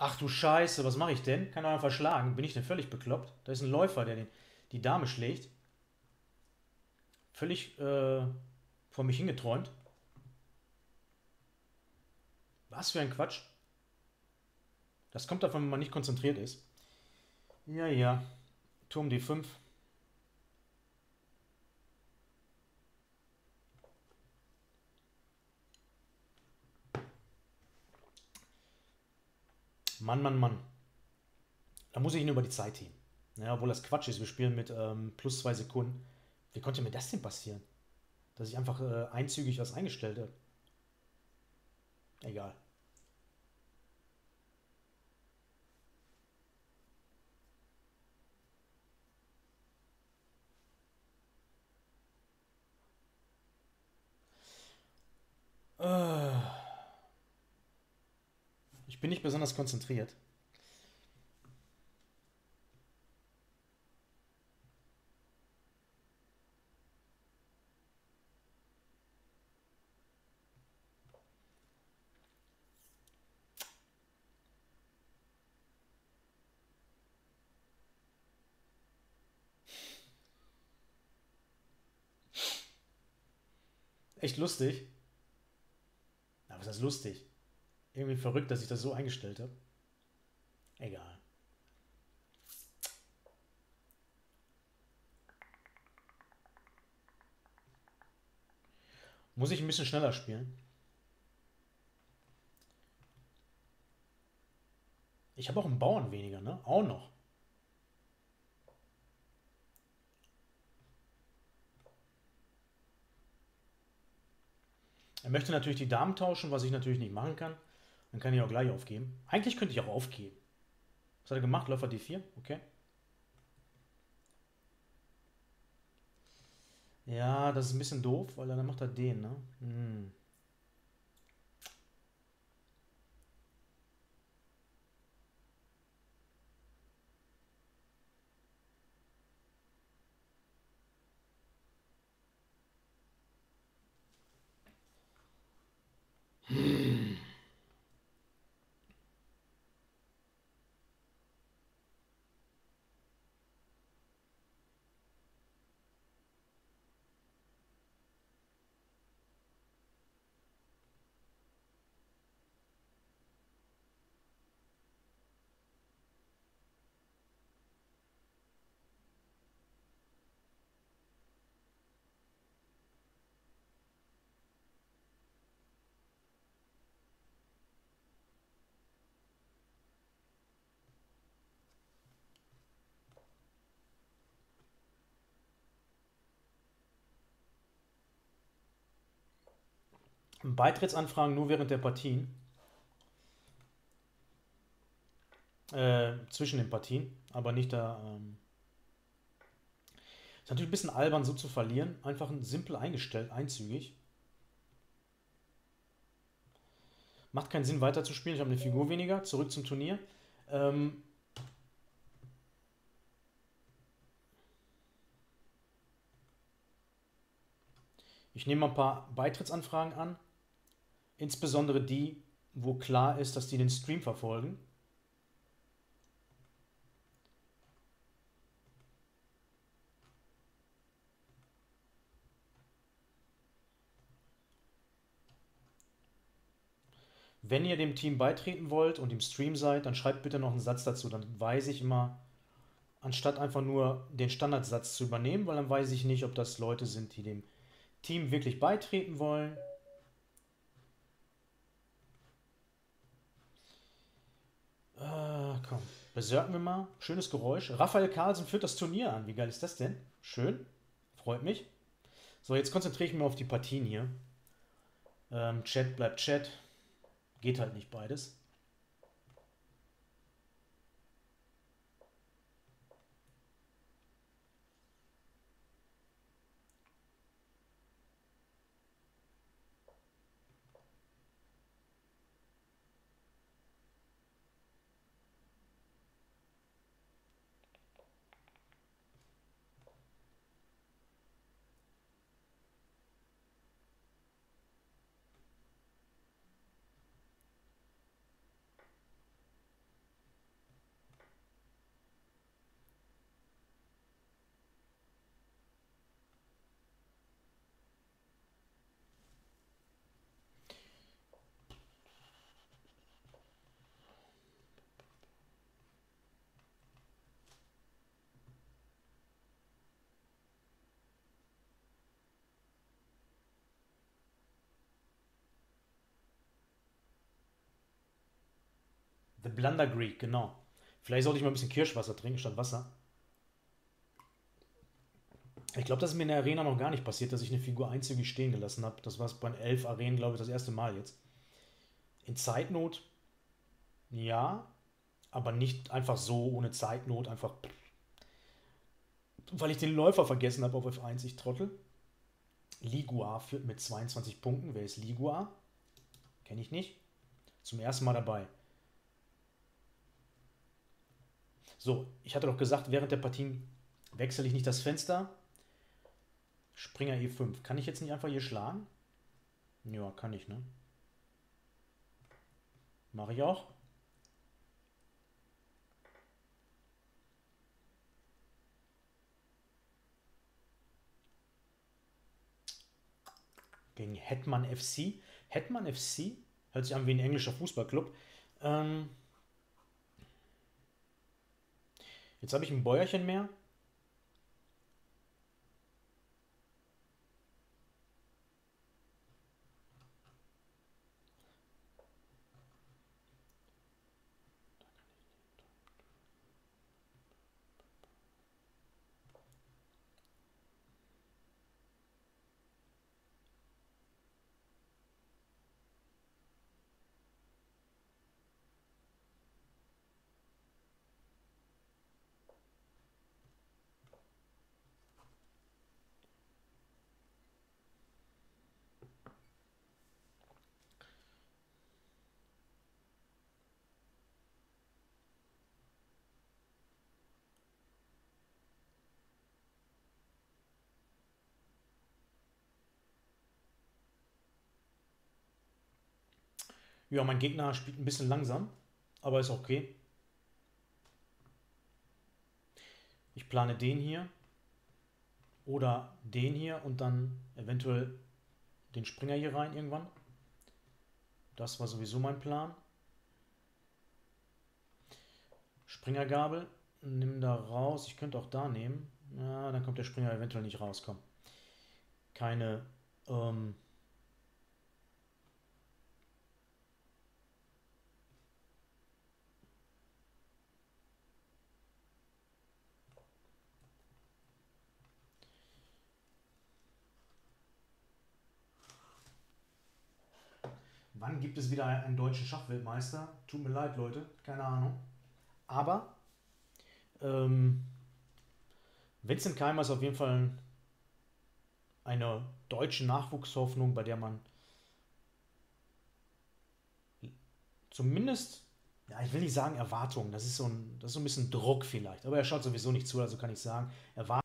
Ach du Scheiße, was mache ich denn? Kann er einfach schlagen? Bin ich denn völlig bekloppt? Da ist ein Läufer, der die Dame schlägt. Völlig vor mich hingeträumt. Was für ein Quatsch. Das kommt davon, wenn man nicht konzentriert ist. Ja, ja. Turm D5. Mann, Mann, Mann. Da muss ich ihn über die Zeit heben. Ja, obwohl das Quatsch ist. Wir spielen mit plus 2 Sekunden. Wie konnte mir das denn passieren? Dass ich einfach einzügig was eingestellt habe. Egal. Äh, Ich bin nicht besonders konzentriert. Echt lustig. Aber was ist das lustig? Irgendwie verrückt, dass ich das so eingestellt habe. Egal. Muss ich ein bisschen schneller spielen? Ich habe auch einen Bauern weniger, ne? Auch noch. Er möchte natürlich die Damen tauschen, was ich natürlich nicht machen kann. Dann kann ich auch gleich aufgeben. Eigentlich könnte ich auch aufgeben. Was hat er gemacht? Läufer D4? Okay. Ja, das ist ein bisschen doof, weil dann macht er den, ne? Hm. Beitrittsanfragen nur während der Partien. Zwischen den Partien, aber nicht da. Ist natürlich ein bisschen albern, so zu verlieren. Einfach ein simpel eingestellt, einzügig. Macht keinen Sinn weiterzuspielen. Ich habe eine Figur weniger. Zurück zum Turnier. Ähm, Ich nehme mal ein paar Beitrittsanfragen an. Insbesondere die, wo klar ist, dass die den Stream verfolgen. Wenn ihr dem Team beitreten wollt und im Stream seid, dann schreibt bitte noch einen Satz dazu. Dann weiß ich immer, anstatt einfach nur den Standardsatz zu übernehmen, weil dann weiß ich nicht, ob das Leute sind, die dem Team wirklich beitreten wollen. Komm, besorgen wir mal. Schönes Geräusch. Raphael Carlsen führt das Turnier an. Wie geil ist das denn? Schön. Freut mich. So, jetzt konzentriere ich mich auf die Partien hier. Chat bleibt Chat. Geht halt nicht beides. The Blunder Greek, genau. Vielleicht sollte ich mal ein bisschen Kirschwasser trinken statt Wasser. Ich glaube, das ist mir in der Arena noch gar nicht passiert, dass ich eine Figur einzügig stehen gelassen habe. Das war es bei den 11 Arenen, glaube ich, das erste Mal jetzt. In Zeitnot, ja, aber nicht einfach so ohne Zeitnot, einfach weil ich den Läufer vergessen habe auf F1, ich Trottel. Ligua führt mit 22 Punkten. Wer ist Ligua? Kenne ich nicht. Zum ersten Mal dabei. So, ich hatte doch gesagt, während der Partien wechsle ich nicht das Fenster. Springer E5. Kann ich jetzt nicht einfach hier schlagen? Ja, kann ich, ne? Mache ich auch. Gegen Hetman FC. Hetman FC hört sich an wie ein englischer Fußballclub. Ähm, Jetzt habe ich ein Bäuerchen mehr. Ja, mein Gegner spielt ein bisschen langsam, aber ist okay. Ich plane den hier oder den hier und dann eventuell den Springer hier rein irgendwann. Das war sowieso mein Plan. Springergabel, nimm da raus. Ich könnte auch da nehmen. Ja, dann kommt der Springer eventuell nicht raus. Komm. Keine. Ähm, Wann gibt es wieder einen deutschen Schachweltmeister? Tut mir leid, Leute. Keine Ahnung. Aber ähm, Vincent Keimer ist auf jeden Fall eine deutsche Nachwuchshoffnung, bei der man zumindest, ja, ich will nicht sagen Erwartungen, das ist so ein bisschen Druck vielleicht, aber er schaut sowieso nicht zu, also kann ich sagen, Erwartungen